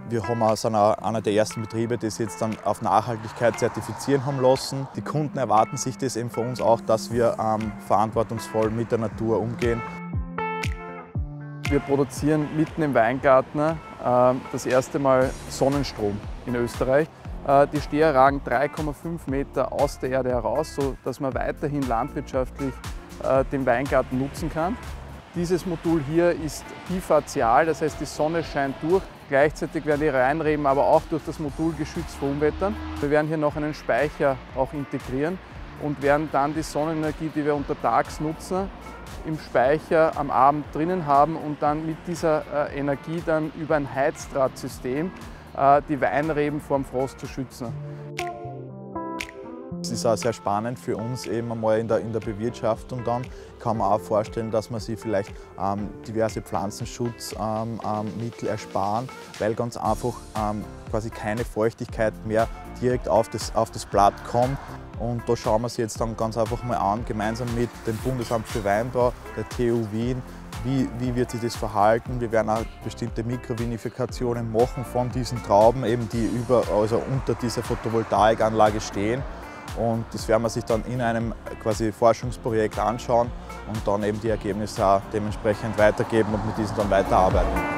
Wir sind auch einer der ersten Betriebe, die es jetzt dann auf Nachhaltigkeit zertifizieren haben lassen. Die Kunden erwarten sich das eben von uns auch, dass wir verantwortungsvoll mit der Natur umgehen. Wir produzieren mitten im Weingarten das erste Mal Sonnenstrom in Österreich. Die Steher ragen 3,5 Meter aus der Erde heraus, sodass man weiterhin landwirtschaftlich den Weingarten nutzen kann. Dieses Modul hier ist bifazial, das heißt, die Sonne scheint durch. Gleichzeitig werden die Weinreben aber auch durch das Modul geschützt vor Unwettern. Wir werden hier noch einen Speicher auch integrieren und werden dann die Sonnenenergie, die wir untertags nutzen, im Speicher am Abend drinnen haben und dann mit dieser Energie dann über ein Heizdrahtsystem die Weinreben vor dem Frost zu schützen. Es ist auch sehr spannend für uns eben einmal in der Bewirtschaftung dann. Kann man auch vorstellen, dass man sich vielleicht diverse Pflanzenschutzmittel ersparen, weil ganz einfach quasi keine Feuchtigkeit mehr direkt auf das Blatt kommt. Und da schauen wir uns jetzt dann ganz einfach mal an, gemeinsam mit dem Bundesamt für Weinbau, der TU Wien, wie wird sich das verhalten. Wir werden auch bestimmte Mikrovinifikationen machen von diesen Trauben, eben die unter dieser Photovoltaikanlage stehen. Und das werden wir sich dann in einem quasi Forschungsprojekt anschauen und dann eben die Ergebnisse auch dementsprechend weitergeben und mit diesen dann weiterarbeiten.